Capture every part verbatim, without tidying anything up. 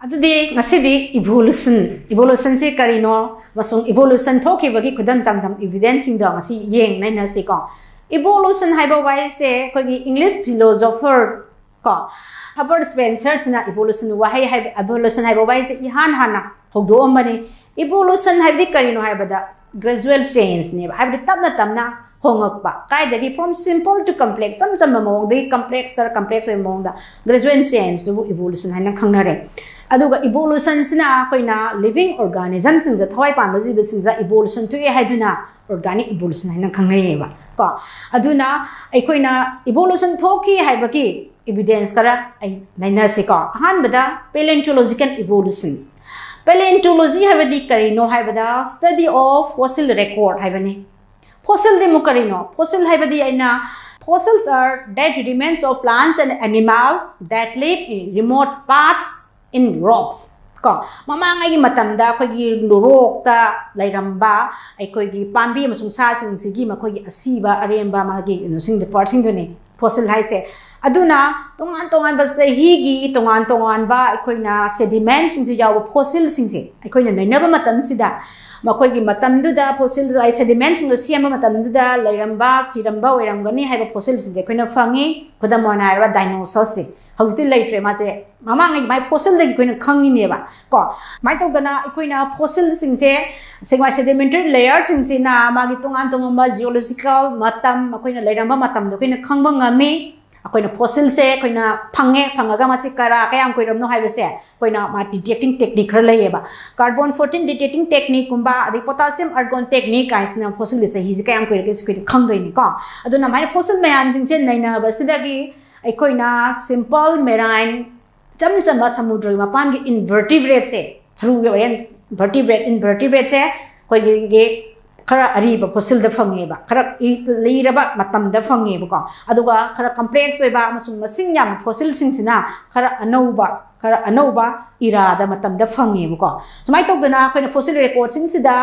अदुदी ngасidi evolution evolution se karino masung evolution thoki bagi khudam changdam evidence sing da ngasi yeng nai na se ko evolution haiba wai se khoi English philosopher ko Herbert Spencer sina evolution wa hai hai evolution haiba wai se ihan hana thogdo amani evolution haibdi karino haiba da gradual change ne haibdi tamna tamna hongakpa kai dagi from simple to complex sam sam mong de complex tar complex oi mong da gradual change to evolution haina khangnare aduga evolution sina koina living organism sing ja thawai pan baji be sing ja evolution to e haiduna organic evolution haina khangnai ba ko aduna ai koina evolution thoki haibaki evidence kara ai naina se ko han bada paleontological evolution paleontology habadi kari no haibada study of fossil record haibani fossil de mukarino fossil haibadi aina fossils are dead remains of plants and animal that live in remote parts in rocks ko mama ngai matam da khoi gi rock ta lairamba ai khoi gi pambi masung sa sing sigi ma khoi gi asiba aremba ma gi no sing the part sing ne fossil hai se aduna tongan tongan ba se hi gi tongan tongan ba ai khoi na sediment sing se yaw fossil sing se ai khoi na nainaba matam sida ma khoi gi matam du da fossil ai sediment sing lo siam matam du da lairamba siramba oiramgani hai ba fossil sing je khoi na fangi kodamona ra dinosaurs se hauti laitre ma je mama ngai mai fossil de koina khangni ne ba ko mai to dana koina fossil sing je singwa sedimentary layer sing je na ma gi tongan tongan ba geological matam koina lairamba matam do koina khangba ngami koina fossil se koina phange phangaga ma si kara kayam koiram no haibe se koina ma detecting technique khar lai ba carbon fourteen detecting technique kumba adi potassium argon technique guys na fossil se hi kayam koira ke koina khangdoi ni ko aduna mai fossil mayam sing je naina ba sidagi aikoina simple marine cham chamba samudra mapan gi invertebrate se through vertebrate invertebrate se koi ge khara ari ba fossil da phange ba khara leiraba matam da phange ba ko aduga khara complex oi ba masung masing yam fossil sing china khara anauba khara anauba ira da matam da phange ba ko sumai tok dana koina fossil record sing sida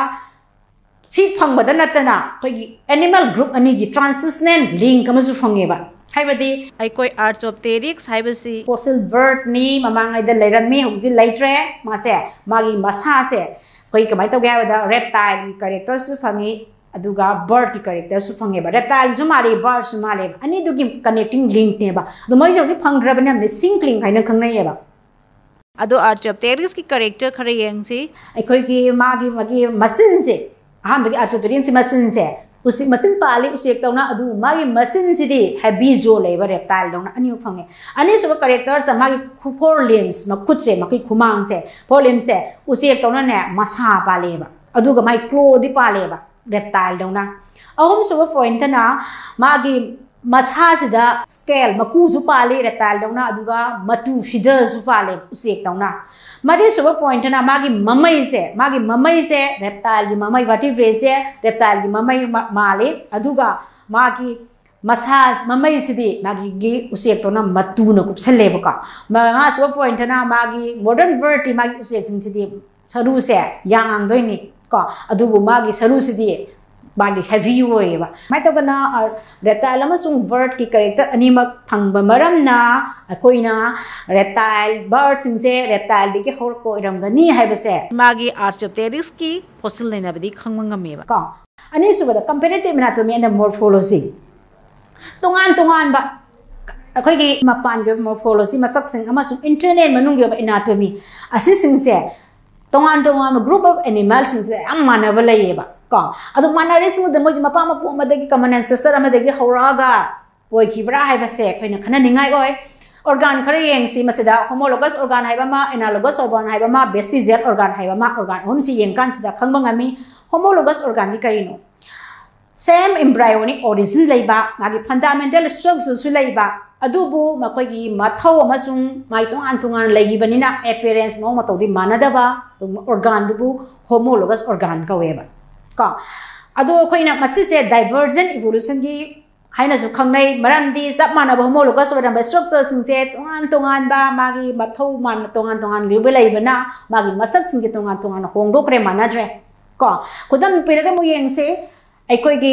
si phangba da natana koi animal group ani gi transition link amasu phange ba haibadi aikoi archaeopteryx haibasi fossil bird ni mamangai da leirami hujdi leitre ma se magi masa se koi kamai to ga da reptile character su phangi aduga bird ki character su phange ba reptile ju mari bird su male ani du ki connecting link ne ba do mai jo si phangrabana ne sync link haina khangnai ba ado archaeopteryx ki character khare yang si aikoi ki magi magi machine se aham bagi archaeopteryx si machine se usi machine pali usi ek tauna adu magi machine sidi heavy jo leba reptile dona ani phange ani suba character sa magi four limbs ma khut se maki khumang se four limbs se usi ek tauna ne masa paleba adu ga mai claw di paleba reptile dona ahum suba point na magi masa sida scale maku ju pali reptile dona aduga matu feeder ju pale usi ek tauna mari suba point na magi mamai se magi mamai se reptile gi mamai vertebrate se reptile gi mamai male aduga magi masa mamai sidi magi gi usi ek tona matu na kupsale ba ma nga suba point na magi modern vertebrate magi usi ek sing sidi saru se yang ang doi ni ko adubu magi saru sidi bagi heavy way ba mai to kana reptile amasung bird ki character animak phangba maram na akoina reptile bird sing se reptile ki hor ko iram gani haiba se magi archaeopteryx ki fossil lena badi khangmang me ba ko ani su ba comparative anatomy and morphology tongan tongan ba akoi gi mapan gi morphology masak sing amasung internal manung gi anatomy asi sing se tongan tongan group of animals sing se am manaba lai ba ko adu manare sing de mo mapa ma pu ma de common ancestor ama de horaga oi khibra hai ba se khoina khana ningai oi organ khare yeng si masida homologous organ hai ba ma analogous organ hai ba ma vestigial organ hai ba ma organ hom si yeng kan sida khangba ngami homologous organ di karino same embryonic origin leiba magi fundamental structure su leiba adubu makoi gi mathau amasung mai tongan tongan leibanina appearance mo ma todi manadaba organ dubu homologous organ ka weba ko ado khoina masi se divergent evolution gi haina su khangnai maramdi sap manaba homologous organ structure sing se tongan tongan ba magi mathau man tongan tongan gi belai bana magi masak sing gi tongan tongan hongdo kre manadre ko khudam piraga mo yeng se aikoi gi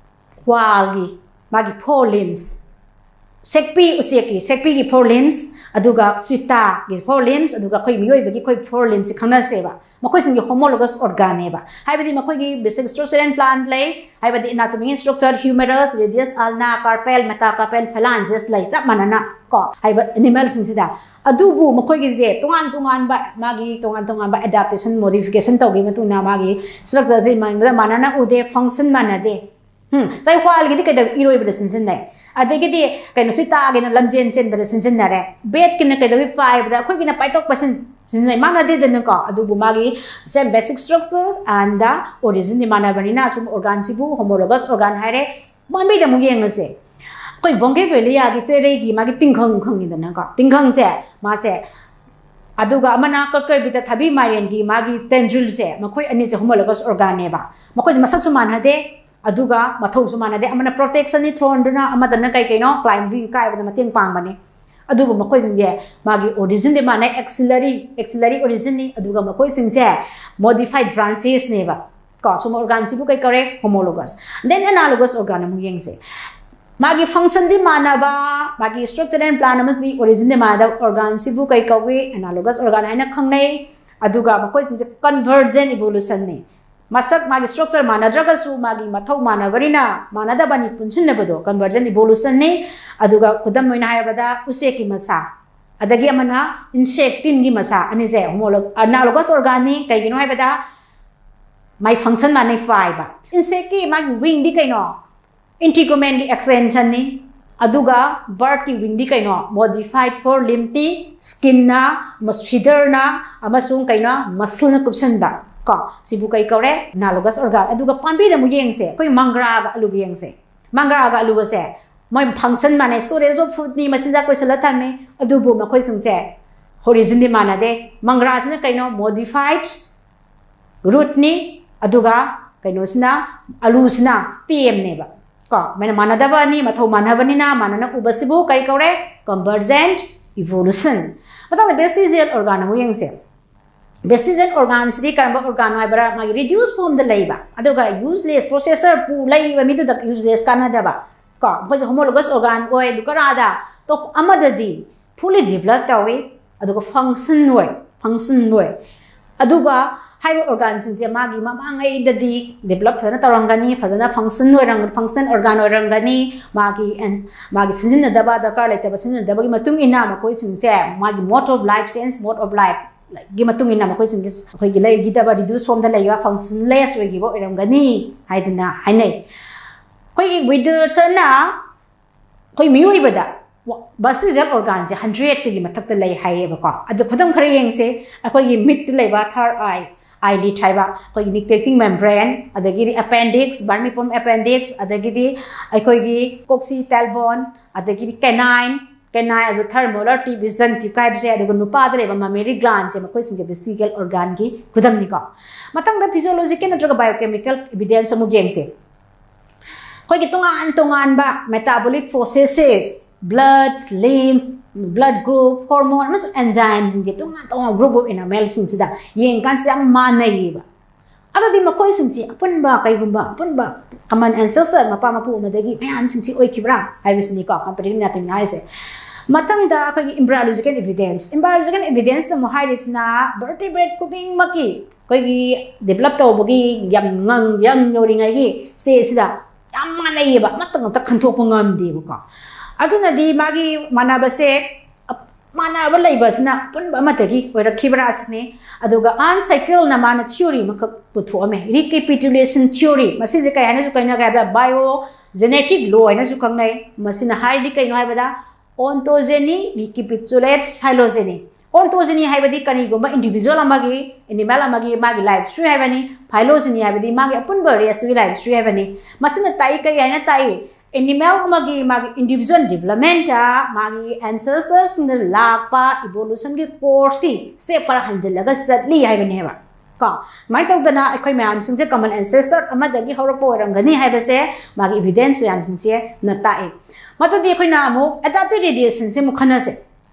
wal gi magi four limbs sekpi usiaki sekpi gi four limbs aduga chita gi four limbs aduga khoi mioi bagi khoi four limbs khana seba makoi sing homologous organ eba haibadi makoi gi basic structure and plant lay haibadi anatomy structure humerus radius ulna carpel metacarpal phalanges lay chap manana ko haiba animal sing sida adubu makoi gi de tungan tungan ba magi tungan tungan ba adaptation modification tawgi matuna magi structure je manana ude function manade Hmm, saya kual gitu kita iroi pada sensen deh. Ada gitu kayak nasi tak gina lamjen sen pada sensen deh. Bed kena kayak tapi five pada, kau kena paitok pasen sensen mana deh dengan kau. Aduh bumagi same basic structure anda origin di mana bani na sum organ sibu homologous organ hari mampu dah mungkin ngasih. Kau bongke beli ya gitu ceri gini magi tingkang kang gitu nak kau tingkang se masih. Aduh ga mana kau kau bisa thabi main gini magi tendril se. Makoi ani se homologous organ ne ba. Makoi masak cuman ada aduga mathau sumana de amana protection ni thron duna amadana kai kai no climbing kai bada mateng pang bani aduga makoi singje magi origin de mana axillary axillary origin ni aduga makoi singje modified branches ne ba ko sum organ sibu kai correct homologous then analogous organ mu yengse magi function di mana ba magi structure and plan must be origin de mana organ sibu kai kawe analogous organ haina khangnai aduga makoi singje convergent evolution ne masak magi structure mana draga su magi mathau mana varina mana da bani punchin ne bado convergent evolution ne aduga kudam moina hai bada use ki masa adagi amana insectin gi masa ani je homolog analogous organ ni kai gino hai bada my function mana five ba insect ki magi wing di kai no integument gi extension ni aduga bird ki wing di kai no modified for limb ti skin na muscular na amasung kai na muscle na kupsan ba ko sibu kai kore analogous organ aduga pambi da mu yengse koi mangra ga alu yengse mangra ga alu se moi function mane storage of food ni masinja koi sala thame adubu ma koi sungse horizon di mana de mangra sina kaino modified root ni aduga kaino sina alu sina stem ne ba ko mena mana da ba ni mathau mana ba ni na mana na ubasibu kai kore convergent evolution mata the vestigial organ mu yengse vestigial organs di kan organ hai bara ma reduce form the laiba aduga useless processor pu lai ba mi to useless kana da ba ko ko homologous organ oi dukara da to amada di fully developed tawi aduga function noi function noi aduga hai organ sing je magi mamangai da di develop thana tarangani fazana function noi rang function organ oi rangani magi and magi sinjin da ba da ka lai ta ba sinjin da ba gi matung ina ma koi sing je magi mode of life sense mode of life gi matung ina ma koi sing khoi gi lai gi da ba reduce form da lai wa function less we gi bo iram gani haidina hainai khoi gi wither sana khoi mioi bada vestigial organ je one hundred gi mathak ta lai hai ba ko adu khudam khare yeng se akoi gi mid lai ba third eye eyelid haiba khoi nictitating membrane adagi appendix vermiform appendix adagi akoi gi coccygeal bone adagi canine canine adu thermolar tube vision tube kai bse adu nupa dre ba mammary gland je makoi singe vestigial organ gi kudam ni ko matang da physiological natraga biochemical evidence amu geng se khoi gi tungan tungan ba metabolic processes blood lymph blood group hormone mas enzymes jinje tungan tungan group of animal sing sida yeng kan sia manai ba ado di makoi sing si apun ba kai gumba apun ba common ancestor mapa mapu madagi mayan sing si oi kibra ai bis ni ko comparative na tin ai se matang da kai embryological evidence embryological evidence na mo hairis na vertebrate cooking maki kai gi develop to bogi yam ngang yang yori ngai gi se sida yam manai ba matang ta khanthok ngam di ko aduna di magi manabase manaba laibasna punba matagi oirakibra asne aduga an cycle na mana theory makak puthu ame recapitulation theory masi je kai hana su kaina ga bio genetic law hana su kangnai masina hai di kaino hai bada ontogeny recapitulates phylogeny ontogeny hai badi kani gomba individual amagi animal amagi magi life tree hai bani phylogeny hai badi magi apunba race to life tree hai bani masina tai kai hana tai animal magi magi individual development magi ancestors ne lakpa evolution ki course ki step par hanjalaga satli hai bane ba ka mai taw dana akhoi mayam sing se common ancestor amadagi horpo rangani hai base magi evidence yam sing se na ta e mato di akhoi na mo adaptive radiation se mukhana se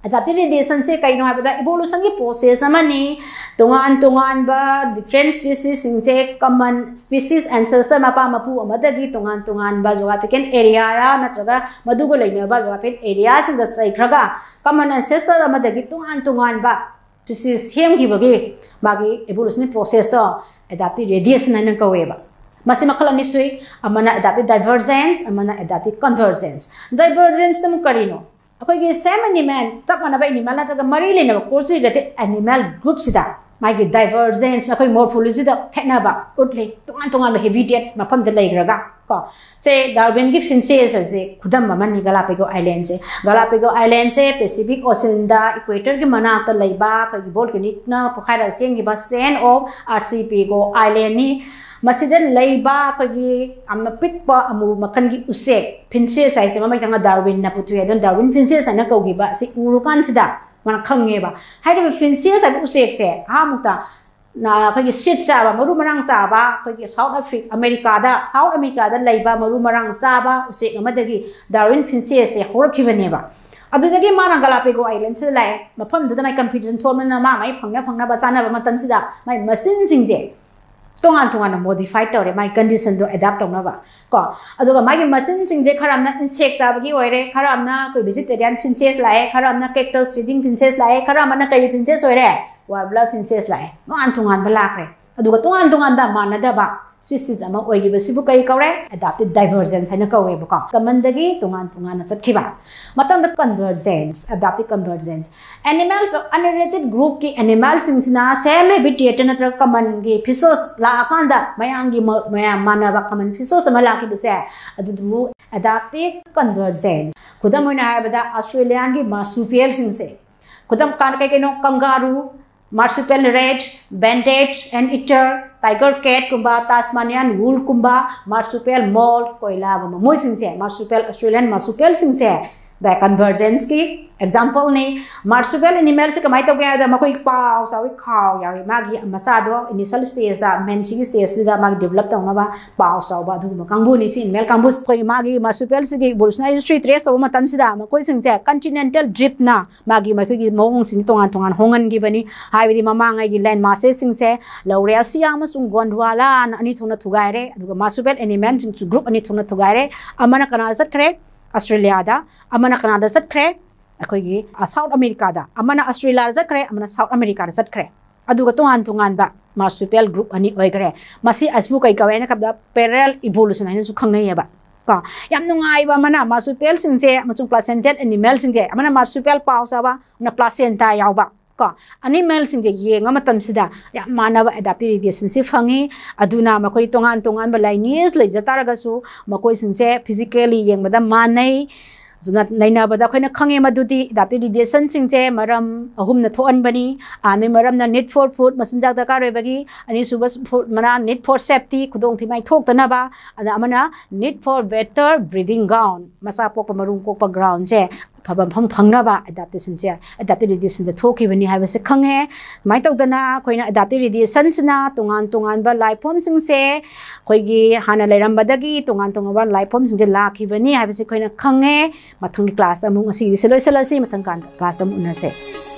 adaptive radiation se kaino habada evolution ki process amani tongan tongan ba different species singse common species ancestor mapa mapu amadagi tongan tongan ba geographical area ya natraga madugo leina ba geographical area sing da saikhraga common ancestor amadagi tongan tongan ba species hem ki bagi magi evolution process to adaptive radiation na kawe ba masi makala ni sui amana adaptive divergence amana adaptive convergence divergence tam karino akoy ge same animal tak mana ba animal na taga mari le na ko sui date animal group sida magi divergence akoy morphology da khena ba utle tongan tongan habitat mafam da laigraga ko che Darwin ki finches ase khudam mamani Galapagos Island se Galapagos Island se Pacific Ocean da equator ki mana ta laiba ko volcanic na pokhara seng gi ba chain of archipelago island ni masida laiba ko gi amna pikpa amu makan gi usek finches sai se mamai tanga Darwin na putu don Darwin finches ana ko gi ba si urukan sida mana khange ba haida finches ai usek se ha muta na ko gi sit sa ba maru marang sa ba ko gi South Africa America da South America da laiba maru marang sa ba usek amadagi Darwin finches se horki bane ba adudagi mana Galapagos Island se lai mafam da mai competition tournament na ma mai phangna phangna ba sana ba matam sida mai machine singje tongan tongan modify tore mai condition do adapt tona ba ko aduga mai machine singje kharamna insect jabagi oire kharamna koi vegetarian finches lai kharamna cactus feeding finches lai kharamna kai finches oire wildlife finches lai tongan tongan ba lakre aduga tongan tongan da manada ba species ama oigi ba sibu kai kaure adaptive divergence haina kawe ba ko common dagi tongan tongan na chatkiba matang da convergence adaptive convergence animals of unrelated group ki animals singna same habitat na tra common gi fishes la akanda mayang gi mayam manaba common fishes ama la ki bise adu adaptive convergence kudam hoina habada Australian gi marsupial singse kudam kan kai no kangaroo marsupial rat banded and eater tiger cat kumba Tasmanian wool kumba marsupial mole koila gama moi singse marsupial Australian marsupial singse the convergence ki example ni marsupial animal se kamai to ga da makoi pau sawi khaw ya magi masa do initial stage da menching stage da mag develop ta na ba pau saw ba du ma kangbu ni sin mel kangbu koi magi marsupial se gi evolutionary history trace to ma tam sida ma koi singse continental drift na magi ma gi mong sin tongan tongan hongan gi bani hai bi mama ngai gi land masses singse laurea siang ma sung gondwala ani thona thugai re du marsupial animal sing group ani thona thugai re amana kana sat khre Australia da amana Canada sat khre akoi gi South America da amana Australia sat khre amana South America da sat khre aduga tongan tongan ba marsupial group ani oigre masi asbu kai kawe na kabda parallel evolution ani su khangnai ba ka yam nungai ba mana marsupial singje amachung placental animal singje amana marsupial pausa ba na placenta yaw ba ka animal singje yenga matam sida ya manaba adaptive radiation si phangi aduna makoi tongan tongan ba lineage le jataraga su makoi singje physically yengba da manai zuna naina bada khoina khange madudi adaptive radiation singje maram ahum na thoan bani ame maram na need for food masinjak da karoi bagi ani subas mana need for safety khudong thi mai thok tana ba ada amana need for better breeding ground masa pok marung ko pa ground je phabam phang phangna ba adaptation je adaptive radiation je thoki bani ha base khange mai tok dana khoina adaptive radiation sina tongan tongan ba life form sing se khoi gi hana leiram badagi tongan tongan ba life form sing je lakhi bani ha base khoina khange mathang class amung asi se loi sala si mathang kan class am unase